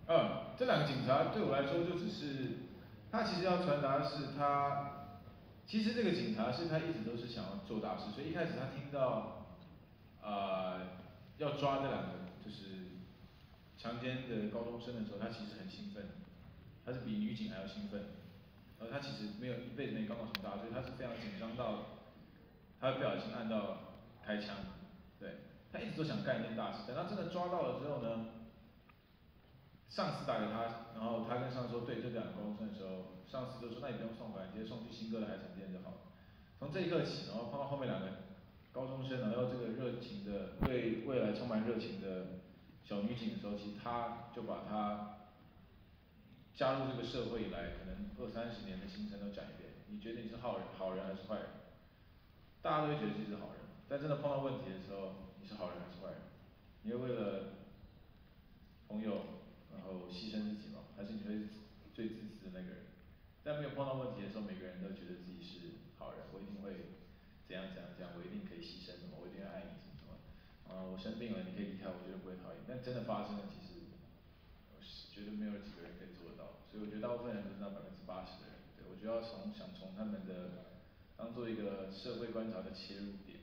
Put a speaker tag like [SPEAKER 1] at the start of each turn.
[SPEAKER 1] 这两个警察对我来说就只是，他其实要传达的是他，其实这个警察是他一直都是想要做大事，所以一开始他听到，要抓这两个就是强奸的高中生的时候，他其实很兴奋，他是比女警还要兴奋，他其实没有一辈子没干过什么大事，所以他是非常紧张到，他会不小心按到开枪，对，他一直都想干一件大事，等他真的抓到了之后呢？上司打给他，然后他跟上司说对这两个高中生的时候，上司就说那你不用送回来，直接送去新歌的海产店就好了。从这一刻起，然后碰到后面两个高中生，然后这个热情的对未来充满热情的小女警的时候，其实他就把他加入这个社会以来，可能20-30年的行程都讲一遍。你觉得你是好人还是坏人？大家都会觉得自己是好人，但真的碰到问题的时候，你是好人还是坏人？你会为了朋友，然后牺牲自己吗？还是你会最自私的那个人？在没有碰到问题的时候，每个人都觉得自己是好人，我一定会怎样怎样怎样，我一定可以牺牲什么，我一定会爱你什么什么。我生病了，你可以离开我，绝对不会讨厌。但真的发生了，其实我是觉得没有几个人可以做得到。所以我觉得大部分人都是那80%的人。对，我就要想从他们的当做一个社会观察的切入点，